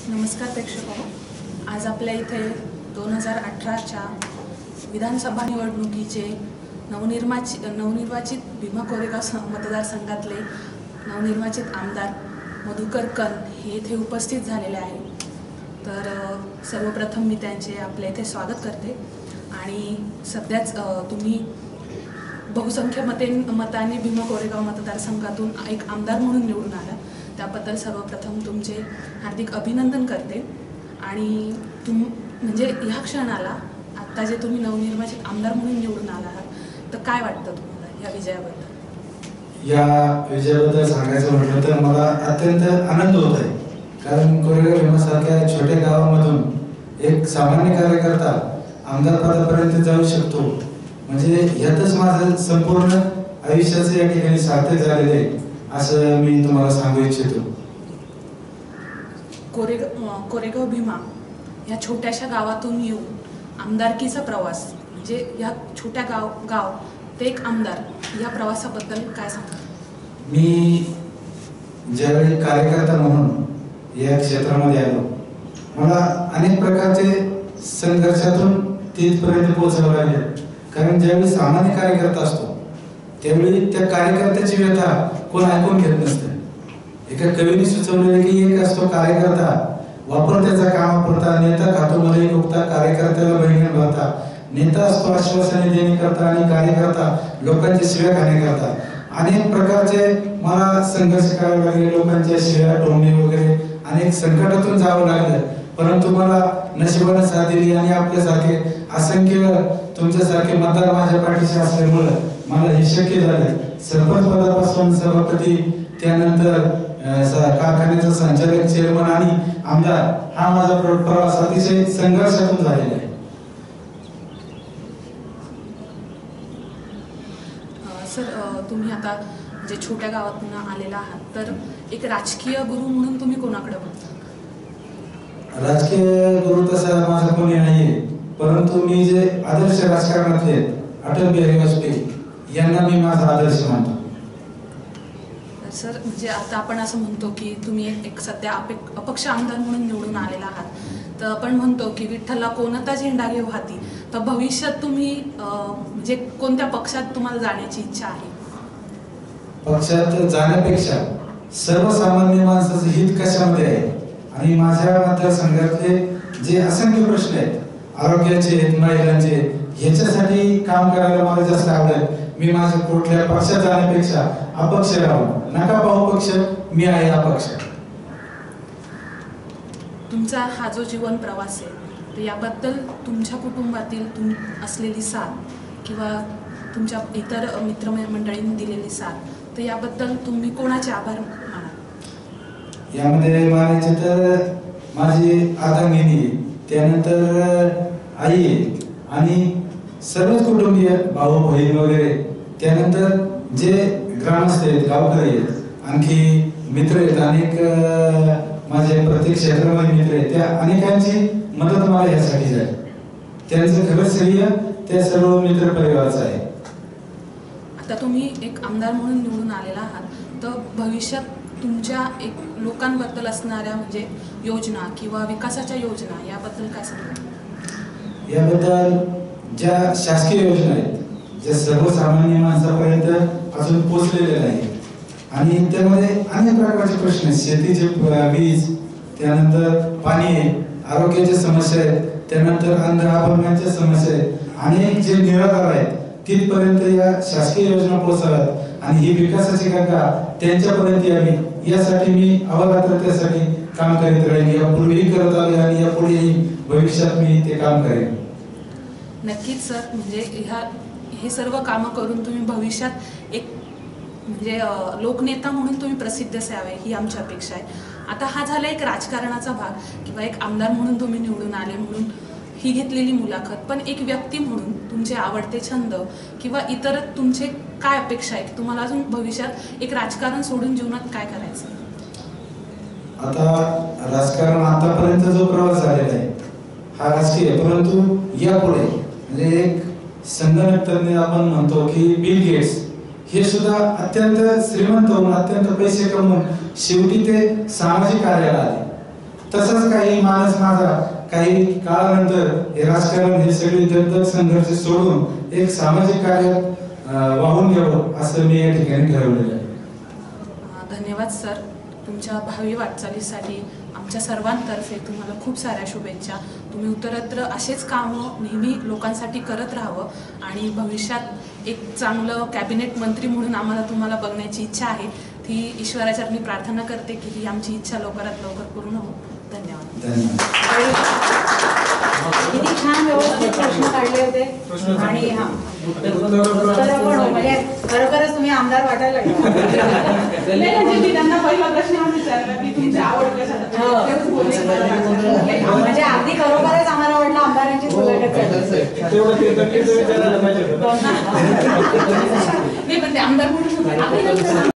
नमस्कार प्रेक्षकांनो, आज आपल्या इथे 2018च्या विधानसभा निवडणुकीचे नवनिर्वाचित भीमा कोरेगाव मतदारसंघातले नवनिर्वाचित आमदार मधुकर कन हे इथे उपस्थित झालेले आहेत। तर सर्वप्रथम मी त्यांचे आपल्या इथे स्वागत करते आणि सध्याच तुम्ही बहुसंख्य मतांनी भीमा कोरेगाव मतदारसंघातून एक आमदार म्हणून निवडून आला, त्याबद्दल सर्वप्रथम तुमचे हार्दिक अभिनंदन करते। आणि म्हणजे ह्या क्षणाला आता जे तुम्ही नवनिर्वाचित आमदार म्हणून निवडून आला आहात, तर काय वाटतं तुम्हाला या विजयाबद्दल? या विजयाबद्दल सांगायचं म्हटलं तर मला अत्यंत आनंद होत आहे, कारण कोरेगाव भीमासारख्या छोट्या गावामधून एक सामान्य कार्यकर्ता आमदार पदापर्यंत जाऊ शकतो, म्हणजे यातच माझं संपूर्ण आयुष्याचं या ठिकाणी सार्थक झालेलं आहे असं मी तुम्हाला सांगू इच्छितो। कोरेगाव भीमा या छोट्याशा गावातून येऊन आमदारकीचा प्रवास, म्हणजे या छोट्या गाव ते एक आमदार, या प्रवासाबद्दल काय सांगता? मी ज्यावेळी कार्यकर्ता म्हणून या क्षेत्रामध्ये आलो, मला अनेक प्रकारचे संघर्षातून तिथपर्यंत पोहोचावं लागले, कारण ज्यावेळी सामान्य कार्यकर्ता असतो त्यावेळी त्या कार्यकर्त्याची व्यथा कोण ऐकून घेत नसतं। एका कवीने सुचवलेले की एक असतो कार्यकर्ता, वापर त्याचा कामापुरता, नेता खातो मलाई गुप्ता, कार्यकर्त्याला बहिणी भरता। नेता असतो आश्वासने देणे करता आणि कार्यकर्ता लोकांची शिव्या खाणे करता। अनेक प्रकारचे मला संघर्ष करावे लागले, लोकांच्या शिव्या टोमणे वगैरे अनेक संकटातून जावं लागलं, परंतु मला नशिबाने साथ दिली आणि आपल्यासारखे असंख्य तुमच्यासारखे मतदार माझ्या पाठीशी असल्यामुळे मला हे शक्य झालं। सरपंच पदापासून सभापती, त्यानंतर कारखान्याचा संचालक, चेअरमन आणि आमदार, हा माझा प्रवास अतिशय संघर्षातून झालेला आहे। सर, तुम्ही आता जे छोट्या गावातून आलेला आहात, तर एक राजकीय गुरु म्हणून तुम्ही कोणाकडे बघता? राजकीय गुरु तसा माझा कोणी नाहीये, परंतु मी जे आदर्श राजकारणातले अटल बिहारी वाजपेयी यांना मी माझा आदर्श मानतो। सर, म्हणजे आता आपण असं म्हणतो की तुम्ही एक सध्या अपक्ष आमदार म्हणून निवडून आलेला आहात, तर आपण म्हणतो की विठ्ठलला कोणता झेंडा घेऊ हाती, तर भविष्यात तुम्ही म्हणजे कोणत्या पक्षात तुम्हाला जाण्याची इच्छा आहे? पक्षात जाण्यापेक्षा सर्वसामान्य माणसाचं हित कशामध्ये आहे आणि माझ्या मतदारसंघातले जे असंख्य प्रश्न आहेत, आरोग्याचे, महिलांचे, ह्याच्यासाठी काम करायला मला जास्त आवडेल। मी माझ्या कुठल्या पक्षात जाण्यापेक्षा अपक्ष राहून, नका पाहू पक्ष, मी आहे अपक्ष। तुमचा हा जो जीवन प्रवास आहे, तर याबद्दल तुमच्या कुटुंबातील असलेली साथ किंवा तुमच्या इतर मित्रमंडळींनी दिलेली साथ, तर याबद्दल तुम्ही कोणाचे आभार मानाल? यामध्ये मानायचे तर माझी अर्धांगिनी, त्यानंतर आई आणि सर्वच कुटुंबीय, भाऊ बहीण वगैरे, त्यानंतर जे ग्रामस्थ आहेत, गावकरी आहेत, आणखी मित्र आहेत, अनेक माझे प्रत्येक क्षेत्रामध्ये मित्र आहेत, त्या अनेकांची मदत मला यासाठी झाली, त्यांचं खरंच श्रेय त्या सर्व मित्र परिवाराचं आहे। आता तुम्ही एक आमदार म्हणून निवडून आलेला आहात, तर भविष्यात तुमच्या एक लोकांबद्दल असणाऱ्या म्हणजे योजना किंवा विकासाच्या योजना, याबद्दल काय सांगता? याबद्दल ज्या शासकीय योजना आहेत, ज्या सर्वसामान्य माणसापर्यंत अजून पोहोचलेल्या नाही, आणि त्यामध्ये अनेक प्रकारचे प्रश्न आहेत, शेतीचे वीज, त्यानंतर पाणी, आरोग्याच्या समस्या आहेत, त्यानंतर अन्न अपंगांच्या समस्या आहेत, अनेक जे निराधार आहेत तिथपर्यंत या शासकीय योजना पोहोचाव्यात आणि ही विकासाची गंगा त्यांच्यापर्यंत यावी, यासाठी मी अहोरात्र त्यासाठी काम करीत राहील। यापूर्वीही करत आले आणि यापुढेही भविष्यात मी ते काम करेन। नक्कीच सर, म्हणजे हे सर्व कामं करून तुम्ही भविष्यात एक म्हणजे लोकनेता म्हणून तुम्ही प्रसिद्ध असावे, ही आमची अपेक्षा आहे। आता हा झाला एक राजकारणाचा भाग किंवा एक आमदार म्हणून तुम्ही निवडून आले म्हणून ही घेतलेली मुलाखत, पण एक व्यक्ती म्हणून तुमचे आवडते छंद किंवा इतर तुमचे काय अपेक्षा आहेत? तुम्हाला अजून भविष्यात एक राजकारण सोडून जीवनात काय करायचं? आता राजकारण आतापर्यंत जो प्रवास झालेला आहे हा राजकीय, परंतु यापुढे म्हणजे एक संगणक तज्ञ आपण म्हणतो की बिल गेट्स, हे सुद्धा अत्यंत श्रीमंत होऊन, अत्यंत पैसे कमवून शेवटी ते सामाजिक कार्याला आले। तसंच काही माणूस माझा काही काळानंतर हे राजकारण हे सगळे दगदग संघर्ष सोडून एक सामाजिक कार्यात वाहून घ्यावं असं मी या ठिकाणी ठरवलेलं आहे. धन्यवाद सर. तुमच्या भावी वाटचालीसाठी आमच्या सर्वांतर्फे तुम्हाला खूप साऱ्या शुभेच्छा. तुम्ही उत्तरत्र असेच कामं नेहमी लोकांसाठी करत राहावं आणि भविष्यात एक चांगलं कॅबिनेट मंत्री म्हणून आम्हाला तुम्हाला बघण्याची इच्छा आहे. ती ईश्वराच्या मी प्रार्थना करते की ही आमची इच्छा लवकरात लवकर पूर्ण हो. धन्यवाद. किती छान व्यवस्थित प्रश्न काढले होते आणि म्हणजे खरोखरच तुम्ही आमदार वाटायला लागला. मी त्यांना पहिला प्रश्न विचारला की तुमची आवड म्हणजे अगदी खरोखरच आम्हाला वाटलं आमदारांची मुलाखत नाही पण ते आमदार म्हणून